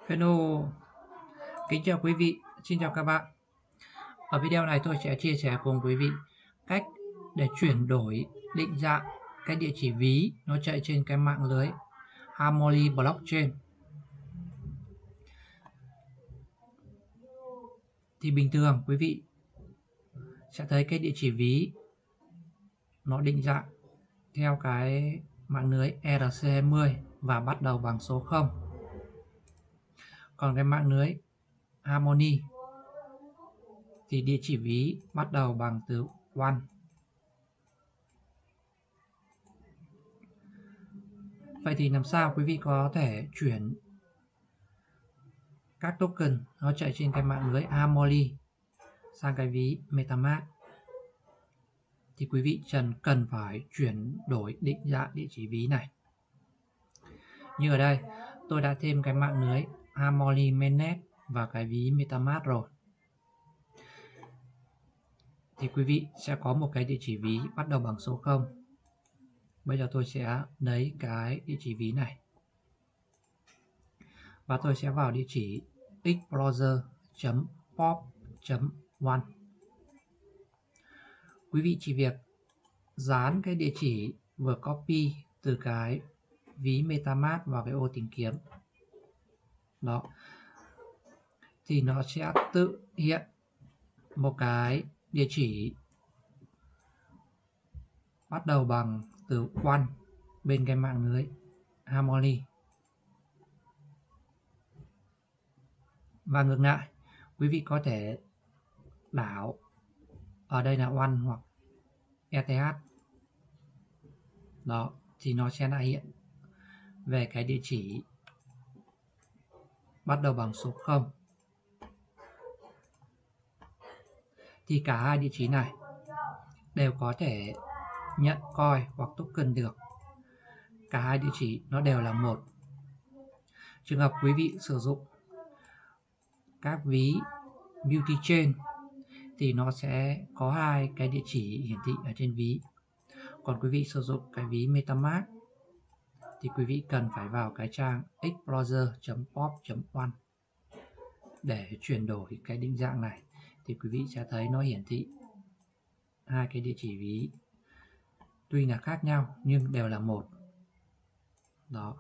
Hello, kính chào quý vị, xin chào các bạn. Ở video này tôi sẽ chia sẻ cùng quý vị cách để chuyển đổi định dạng cái địa chỉ ví nó chạy trên cái mạng lưới Harmony Blockchain. Thì bình thường quý vị sẽ thấy cái địa chỉ ví nó định dạng theo cái mạng lưới ERC20 và bắt đầu bằng số 0. Còn cái mạng lưới Harmony thì địa chỉ ví bắt đầu bằng từ 1. Vậy thì làm sao quý vị có thể chuyển các token nó chạy trên cái mạng lưới Harmony sang cái ví MetaMask? Thì quý vị cần phải chuyển đổi định dạng địa chỉ ví này. Như ở đây tôi đã thêm cái mạng lưới Harmony Mainnet vào cái ví MetaMask rồi. Thì quý vị sẽ có một cái địa chỉ ví bắt đầu bằng số 0. Bây giờ tôi sẽ lấy cái địa chỉ ví này và tôi sẽ vào địa chỉ explorer.pop.one. Quý vị chỉ việc dán cái địa chỉ vừa copy từ cái ví MetaMask vào cái ô tìm kiếm. Đó. Thì nó sẽ tự hiện một cái địa chỉ bắt đầu bằng từ 1 bên cái mạng lưới Harmony. Và ngược lại, quý vị có thể đảo ở đây là 1 hoặc ETH. Đó, thì nó sẽ lại hiện về cái địa chỉ bắt đầu bằng số 0. Thì cả hai địa chỉ này đều có thể nhận coin hoặc token được. Cả hai địa chỉ nó đều là 1. Trường hợp quý vị sử dụng các ví multi chain thì nó sẽ có hai cái địa chỉ hiển thị ở trên ví. Còn quý vị sử dụng cái ví MetaMask thì quý vị cần phải vào cái trang explorer.pop.one để chuyển đổi cái định dạng này. Thì quý vị sẽ thấy nó hiển thị hai cái địa chỉ ví tuy là khác nhau nhưng đều là 1. Đó.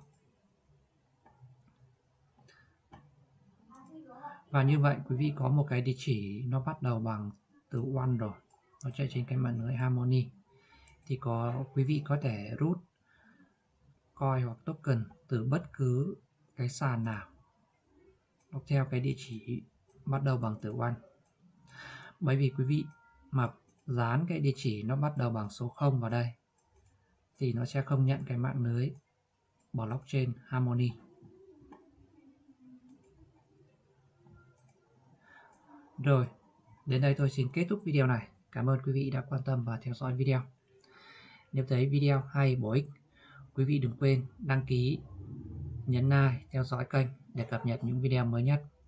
Và như vậy quý vị có một cái địa chỉ nó bắt đầu bằng từ 1 rồi, nó chạy trên cái mạng lưới Harmony. Thì quý vị có thể rút coin hoặc token từ bất cứ cái sàn nào nó theo cái địa chỉ bắt đầu bằng từ 1. Bởi vì quý vị mà dán cái địa chỉ nó bắt đầu bằng số 0 vào đây thì nó sẽ không nhận cái mạng lưới blockchain Harmony. Rồi, đến đây tôi xin kết thúc video này. Cảm ơn quý vị đã quan tâm và theo dõi video. Nếu thấy video hay bổ ích, quý vị đừng quên đăng ký, nhấn like, theo dõi kênh để cập nhật những video mới nhất.